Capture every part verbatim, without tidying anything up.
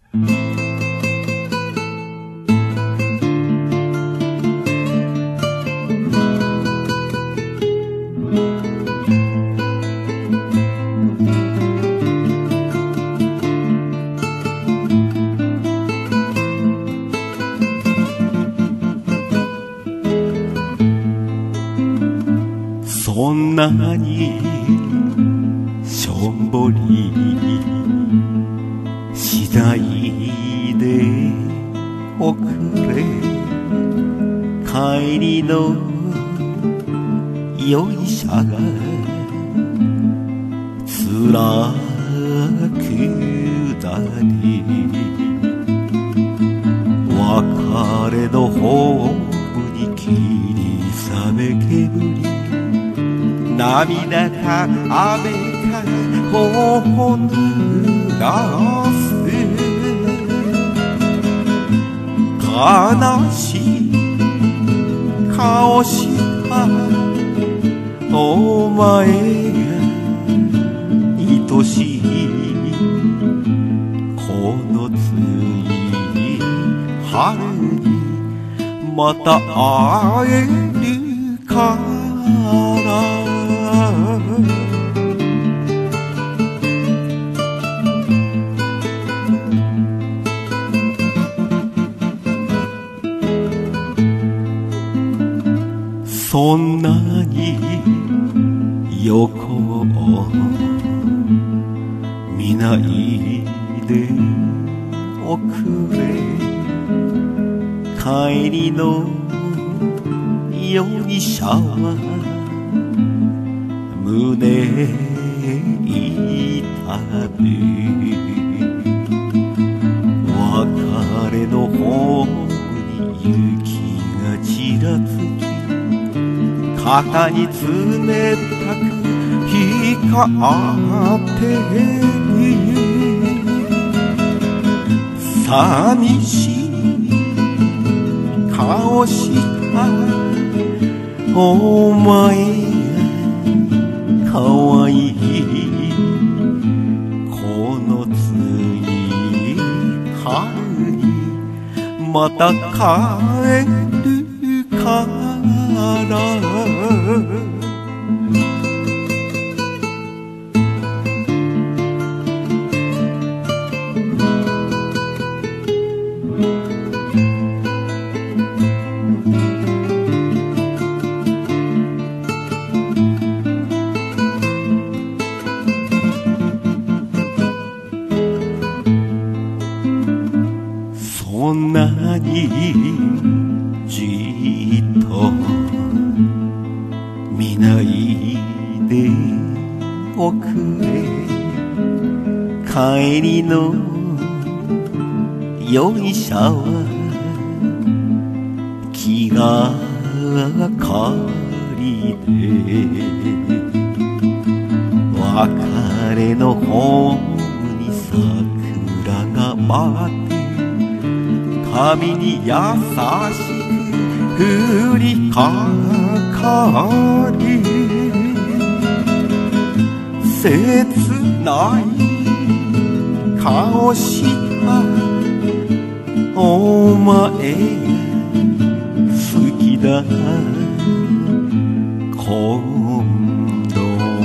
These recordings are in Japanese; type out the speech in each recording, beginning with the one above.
そんなにしょんぼりしないでおくれ、帰りの容疑者がつらくだり、別れのホームに霧雨煙、涙か雨か頬濡らす、悲しい顔したお前が愛しい、このつい春にまた会えるから。そんなに横を見ないでおくれ、帰りの容疑者は胸痛で、別れのホームに雪がちらつき、肩に冷たく光って寂しい顔したお前がかわいい、このつい春にまた帰るからそんなにじっと見ないでおくれ、帰りの容疑者は気がかりで、別れのホームに桜が舞って、髪に優しく降りかかり、切ない顔したお前好きだ、今度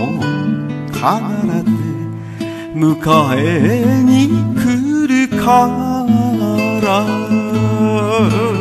必ず迎えに来るから